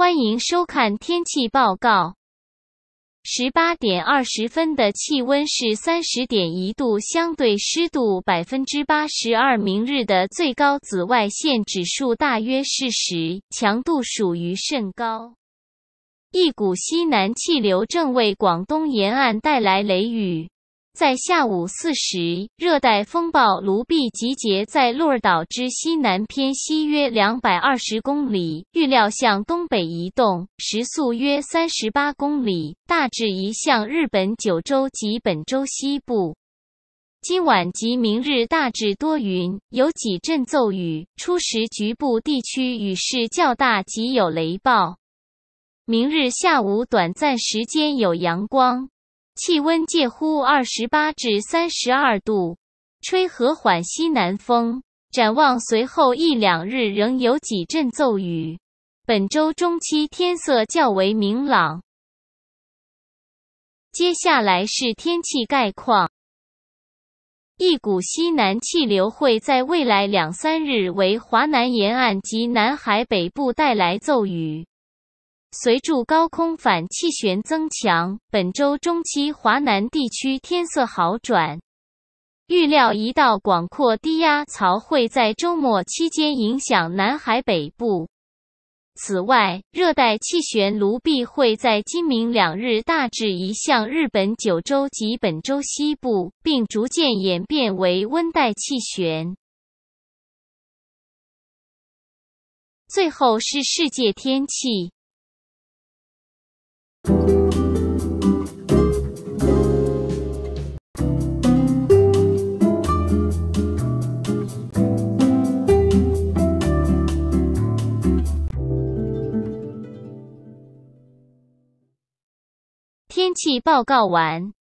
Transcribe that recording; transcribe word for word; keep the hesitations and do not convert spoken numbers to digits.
欢迎收看天气报告。十八点二十分的气温是 三十点一 度，相对湿度 百分之八十二。明日的最高紫外线指数大约是十，强度属于甚高。一股西南气流正为广东沿岸带来雷雨。在下午四时，热带风暴卢碧集结在鹿儿岛之西南偏西约两百二十公里，预料向东北移动，时速约三十八公里，大致移向日本九州及本州西部。今晚及明日大致多云，有几阵骤雨，初时局部地区雨势较大及有雷暴。明日下午短暂时间有阳光。气温介乎二十八至三十二度，吹和缓西南风。展望随后一两日仍有几阵骤雨。本周中期天色较为明朗。接下来是天气概况。一股西南气流会在未来两三日为华南沿岸及南海北部带来骤雨。随着高空反气旋增强，本周中期华南地区天色好转。预料一道广阔低压槽会在周末期间影响南海北部。此外，热带气旋卢碧会在今明两日大致移向日本九州及本州西部，并逐渐演变为温带气旋。最后是世界天气。天气报告完。